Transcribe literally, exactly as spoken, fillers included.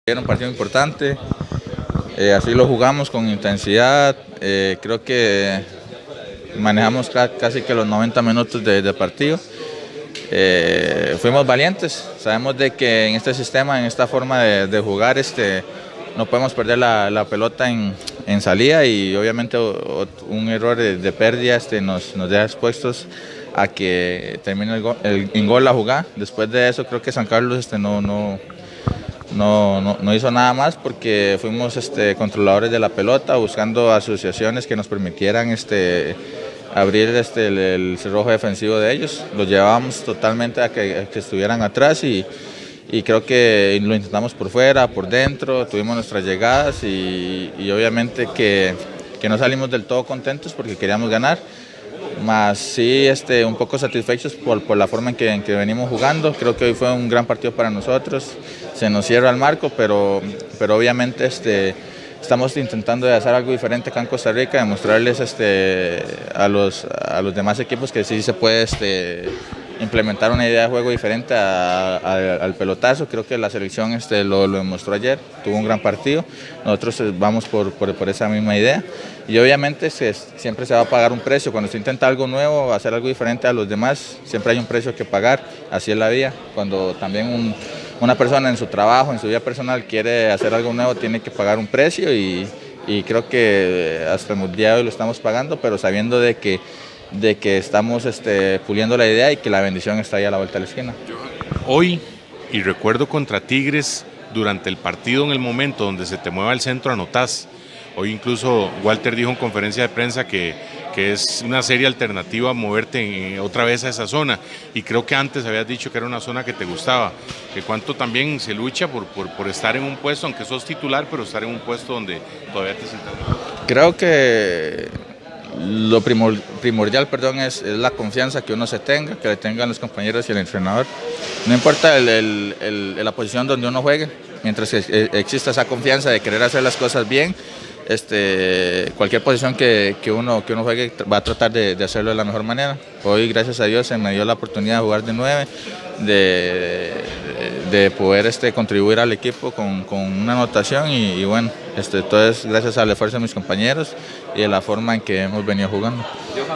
Era un partido importante, eh, así lo jugamos con intensidad, eh, creo que manejamos casi que los noventa minutos de, de partido. Eh, fuimos valientes, sabemos de que en este sistema, en esta forma de, de jugar, este, no podemos perder la, la pelota en, en salida y obviamente un error de, de pérdida este, nos, nos deja expuestos a que termine el gol, el, en gol la jugada. Después de eso creo que San Carlos este, no, no, no, no, no hizo nada más porque fuimos este, controladores de la pelota, buscando asociaciones que nos permitieran este, abrir este, el, el cerrojo defensivo de ellos. Los llevábamos totalmente a que, a que estuvieran atrás y, y creo que lo intentamos por fuera, por dentro, tuvimos nuestras llegadas y, y obviamente que, que no salimos del todo contentos porque queríamos ganar, más sí este, un poco satisfechos por, por la forma en que, en que venimos jugando. Creo que hoy fue un gran partido para nosotros, se nos cierra el marco, pero, pero obviamente este, estamos intentando de hacer algo diferente acá en Costa Rica, demostrarles este, a, los, a los demás equipos que sí se puede este, implementar una idea de juego diferente a, a, al pelotazo. Creo que la selección este, lo, lo demostró ayer, tuvo un gran partido, nosotros vamos por, por, por esa misma idea y obviamente se, siempre se va a pagar un precio. Cuando se intenta algo nuevo, hacer algo diferente a los demás, siempre hay un precio que pagar, así es la vida. Cuando también un, una persona en su trabajo, en su vida personal quiere hacer algo nuevo, tiene que pagar un precio y, y creo que hasta el día de hoy lo estamos pagando, pero sabiendo de que de que estamos este, puliendo la idea y que la bendición está ahí a la vuelta de la esquina. Hoy, y recuerdo contra Tigres, durante el partido, en el momento donde se te mueva el centro, anotás. Hoy incluso Walter dijo en conferencia de prensa que, que es una seria alternativa moverte en, otra vez a esa zona, y creo que antes habías dicho que era una zona que te gustaba, que cuánto también se lucha por, por, por estar en un puesto, aunque sos titular, pero estar en un puesto donde todavía te sientas. Creo que lo primor, primordial perdón, es, es la confianza que uno se tenga, que le tengan los compañeros y el entrenador. No importa el, el, el, la posición donde uno juegue, mientras que exista esa confianza de querer hacer las cosas bien, este, cualquier posición que, que, uno, que uno juegue va a tratar de, de hacerlo de la mejor manera. Hoy, gracias a Dios, se me dio la oportunidad de jugar de nueve, de, de, de poder este, contribuir al equipo con, con una anotación y, y bueno, este, todo es gracias al esfuerzo de mis compañeros y de la forma en que hemos venido jugando.